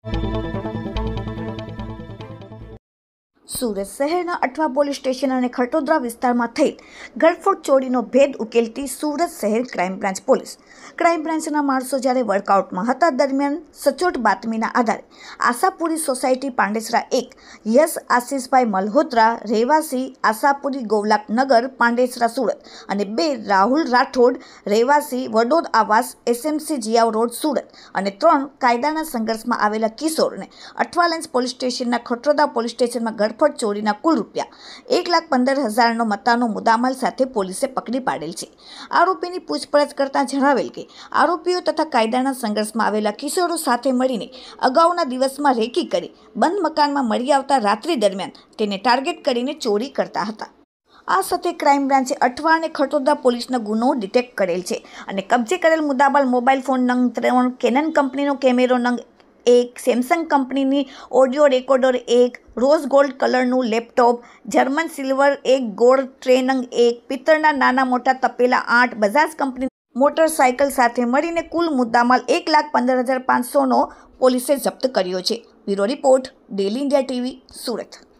સુરત શહેરના Athwa police station અને ખટોદરા વિસ્તારમાં થયેલ ગળફોડ ચોરીનો ભેદ ઉકેલતી સુરત શહેર ક્રાઇમ બ્રાન્ચ પોલીસ. ક્રાઇમ બ્રાન્ચના માણસો જ્યારે વર્કઆઉટમાં હતા દરમિયાન સચોટ બાતમીના આધારે આશાપુરી સોસાયટી પાંડેસરા 1 યશ આશીષભાઈ મલ્હોત્રા રહેવાસી આશાપુરી ગોવલાક નગર પાંડેસરા સુરત અને 2 રાહુલ રાઠોડ રહેવાસી વડોદ આવાસ SMC જીયાવ રોડ સુરત અને 3 કાયદાના સંઘર્ષમાં આવેલા કિશોરને અઠવા લાઇન્સ પોલીસ સ્ટેશનના ખટોદરા પોલીસ સ્ટેશનમાં ગળફોડ ચોરીના કુલ રૂપિયા 1,15,000નો મત્તાનો મુદ્દામાલ સાથે પોલીસે પકડી પાડેલ છે. આરોપીની પૂછપરછ કરતા જણાવેલ કે આરોપીઓ તથા કાયદાના સંઘર્ષમાં આવેલા કિશોરો સાથે મળીને અગાઉના દિવસમાં રેકી કરી બંધ મકાનમાં મળી આવતા રાત્રિ દરમિયાન તેને ટાર્ગેટ કરીને ચોરી કરતા હતા. આ સાથે ક્રાઇમ બ્રાન્ચે અઠવા અને ખટોદરા પોલીસનો ગુનો ડિટેક્ટ કરેલ છે અને કબજે કરેલ મુદ્દામાલ મોબાઈલ ફોન નંગ 3, કેનન કંપનીનો કેમેરો નંગ 1, સેમસંગ કંપનીની ઓડિયો રેકોર્ડર 1, રોઝ ગોલ્ડ કલરનું લેપટોપ, જર્મન સિલ્વર 1 ગોળ ટ્રે નંગ 1, પિત્તળના નાના મોટા તપેલા 8, બજાજ કંપની મોટરસાયકલ સાથે મળીને કુલ મુદ્દામાલ 1,15,500નો પોલીસે જપ્ત કર્યો છે. Bureau report, daily India TV, Surat.